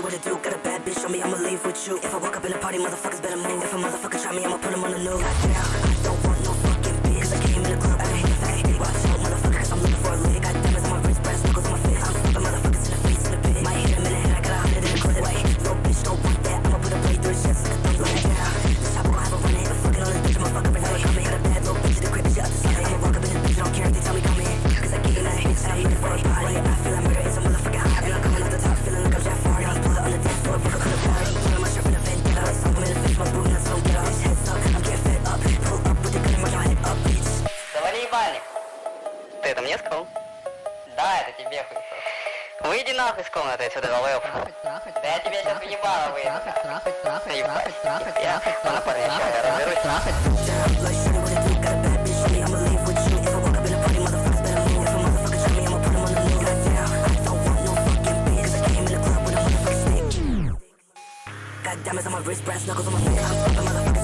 what it do. Got a bad bitch on me, I'ma leave with you. If I walk up in the party, motherfuckers better move. If a motherfucker try me, I'ma put him on the news. Goddamn, I don't want no fucking bitch, cause I came in the club, ayy. Watch out, motherfucker, cause I'm looking for a lick. Got diamonds on my wrist, brass knuckles on my fist. I'm stompin' motherfuckers in the face in the pit. Might hit him in the head, I got 100 in the clip. Wait, little bitch don't want that, I'ma put a blade through his chest like a thumb like that. This choppa gon' have a runnin. Fucking on this bitch, I'ma fuck up and have a coming. Got a bad little bitch in the crib, and she up to something. I'ma walk up in this bitch, I don't care if they tell me come in. Cause I get in that bitch, and I'm looking for a body. I feel like murder is a motherfucking high. And I'm coming off the top, feeling like I'm Jeff Farr. I'm pull up on the dance floor, broke up in the party. Pulling my shirt from the Vendetta, like something in the face, my boot nuts don't get off. Heads up, I'm getting fed up. Pull up with the gun and march your head up, bitch. Завали ебальник. Ты это мне сказал? Да, это тебе хуй. Выйди нахуй из комнаты отсюда, долбоёб. Да я тебя сейчас въебало выйду. Я на парня сейчас разберусь. Got diamonds on my wrist, brass knuckles on my face.